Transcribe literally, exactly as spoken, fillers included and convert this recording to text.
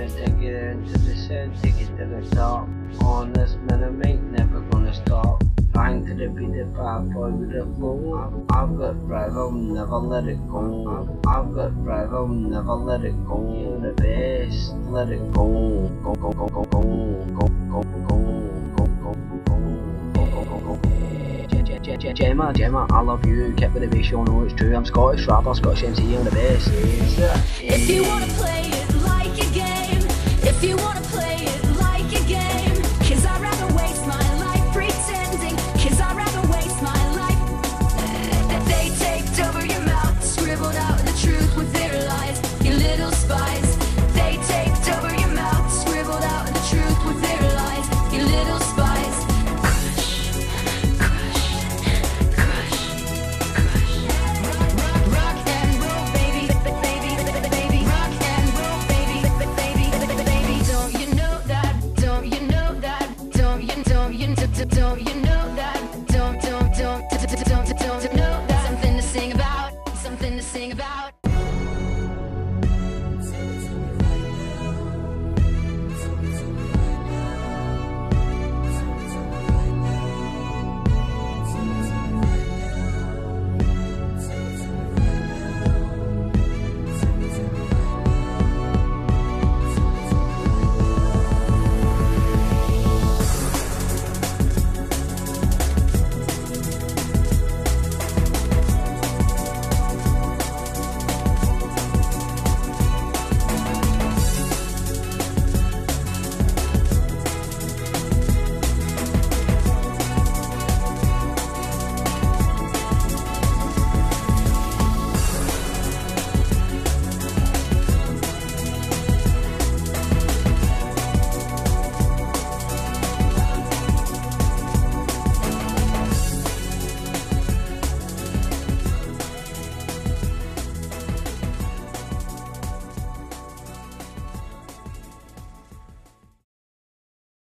take it into the sun, take it to the top. On this minute, mate, never gonna stop. I'm gonna be the bad boy with the flow. I've got drive, I'll never let it go. I've got drive, I'll never let it go. The best, let it go. Go, go, go, go, go, go, go, go, go, go, go, go. Gemma, Gemma, I love you. Kept with the bass, you'll know it's true. I'm Scottish rapper, Scottish M C, I'm the best. If you wanna play it like a game, if you wanna play it like a game, cause I'd rather waste my life pretending, cause I'd rather waste my life. They taped over your mouth, scribbled out the truth with their lies, you little spies. They taped over your mouth, scribbled out the truth with their lies, you little spies. Don't you know